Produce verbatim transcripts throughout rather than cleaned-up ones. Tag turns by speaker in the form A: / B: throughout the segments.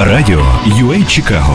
A: Радіо ю ей Чикаго.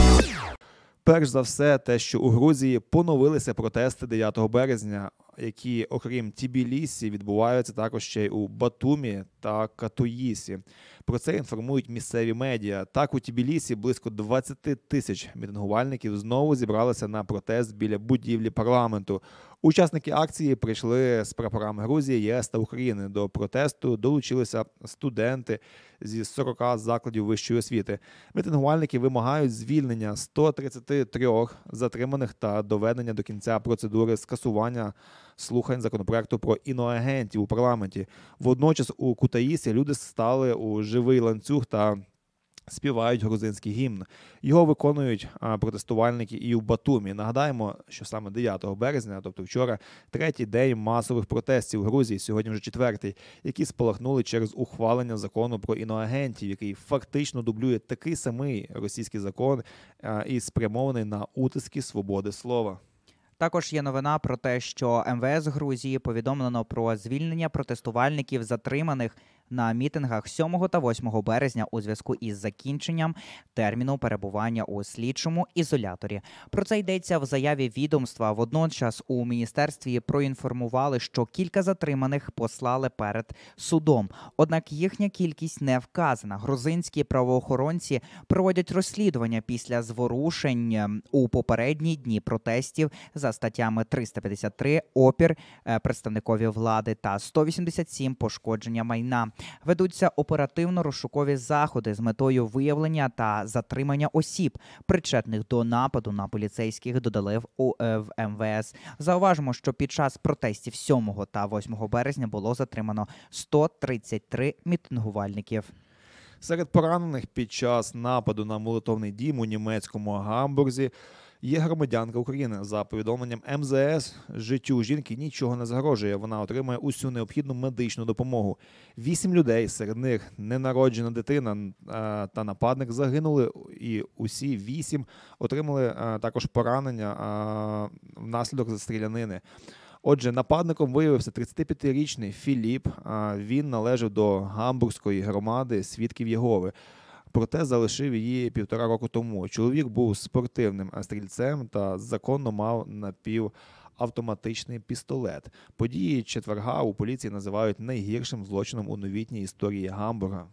B: Перш за все, те, що у Грузії поновилися протести дев'ятого березня, які, окрім Тбілісі, відбуваються також ще й у Батумі та Катуїсі. Про це інформують місцеві медіа. Так, у Тбілісі близько двадцять тисяч мітингувальників знову зібралися на протест біля будівлі парламенту. Учасники акції прийшли з прапорами Грузії, ЄС та України. До протесту долучилися студенти зі сорока закладів вищої освіти. Мітингувальники вимагають звільнення сто тридцяти трьох затриманих та доведення до кінця процедури скасування слухань законопроекту про іноагентів у парламенті. Водночас у Кутаїсі люди стали у живий ланцюг та співають грузинський гімн. Його виконують а, протестувальники і у Батумі. Нагадаємо, що саме дев'ятого березня, тобто вчора, третій день масових протестів у Грузії, сьогодні вже четвертий, які спалахнули через ухвалення закону про іноагентів, який фактично дублює такий самий російський закон а, і спрямований на утиски свободи слова.
C: Також є новина про те, що ем ве ес Грузії повідомлено про звільнення протестувальників, затриманих на мітингах сьомого та восьмого березня у зв'язку із закінченням терміну перебування у слідчому ізоляторі. Про це йдеться в заяві відомства. Водночас у міністерстві проінформували, що кілька затриманих послали перед судом. Однак їхня кількість не вказана. Грузинські правоохоронці проводять розслідування після зворушень у попередні дні протестів за статтями триста п'ятдесят три «Опір представникові влади» та сто вісімдесят сім «Пошкодження майна». Ведуться оперативно-розшукові заходи з метою виявлення та затримання осіб, причетних до нападу на поліцейських, додали в ем ве ес. Зауважимо, що під час протестів сьомого та восьмого березня було затримано сто тридцять три мітингувальників.
B: Серед поранених під час нападу на молитовний дім у німецькому Гамбурзі є громадянка України. За повідомленням ем зе ес, життю жінки нічого не загрожує. Вона отримує усю необхідну медичну допомогу. Вісім людей, серед них ненароджена дитина та нападник, загинули, і усі вісім отримали також поранення внаслідок стрілянини. Отже, нападником виявився тридцятип'ятирічний Філіп. Він належав до Гамбурзької громади Свідків Єгови. Проте залишив її півтора року тому. Чоловік був спортивним стрільцем та законно мав напівавтоматичний пістолет. Події четверга у поліції називають найгіршим злочином у новітній історії Гамбурга.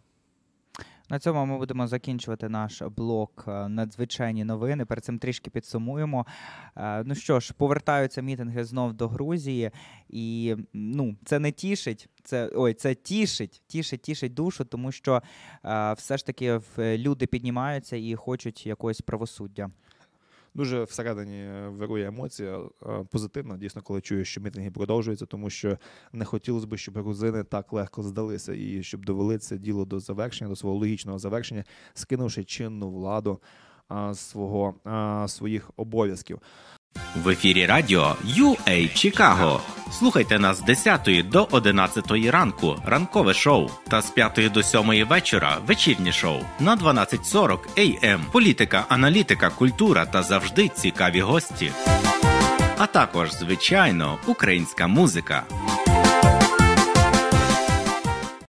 C: На цьому ми будемо закінчувати наш блок «Надзвичайні новини». Перед цим трішки підсумуємо. Ну що ж, повертаються мітинги знов до Грузії. І ну, це не тішить, це, ой, це тішить, тішить, тішить душу, тому що е, все ж таки люди піднімаються і хочуть якогось правосуддя.
B: Дуже всередині вирує емоція позитивна, дійсно, коли чую, що мітинги продовжуються, тому що не хотілося б, щоб грузини так легко здалися і щоб довели це діло до завершення, до свого логічного завершення, скинувши чинну владу а, свого, а, своїх обов'язків.
D: В ефірі радіо ю ей Чикаго. Слухайте нас з десятої до одинадцятої ранку, ранкове шоу, та з п'ятої до сьомої вечора вечірнє шоу. На дванадцять сорок ей ем. Політика, аналітика, культура та завжди цікаві гості. А також, звичайно, українська музика.